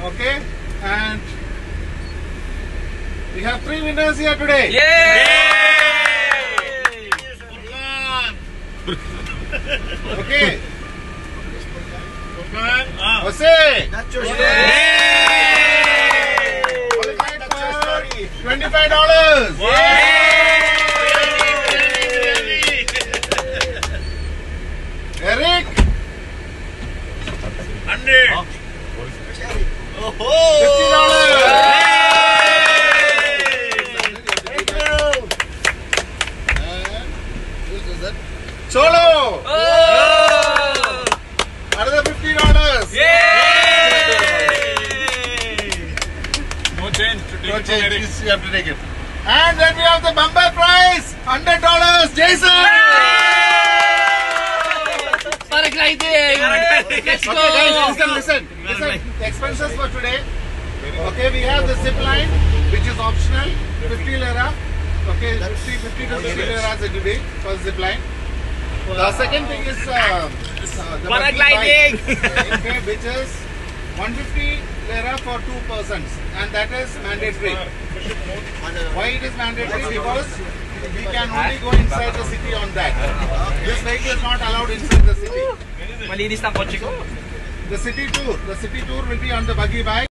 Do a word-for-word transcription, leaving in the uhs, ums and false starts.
Okay, and we have three winners here today. Yay! Okay. Jose. Qualified for twenty-five dollars. Eric. Hundred. Fifty dollars. Cholo. Another fifty dollars. No change. To take No it from change. Eric. You have to take it. And then we have the bumper prize, hundred dollars. Jason. Paragliding! Let's go! Okay, guys, listen, listen, listen. The expenses for today. Okay, we have the zip line, which is optional, fifty lira. Okay, fifty, fifty to fifty lira it will be for zip line. The second thing is uh, uh, the Paragliding! bike, okay, which is one hundred fifty lira for two persons, and that is mandatory. Why it is mandatory? Because we can only go inside the city on that. This vehicle is not allowed inside the city. Malinis na kotse ko. The city tour, the city tour will be on the buggy bike.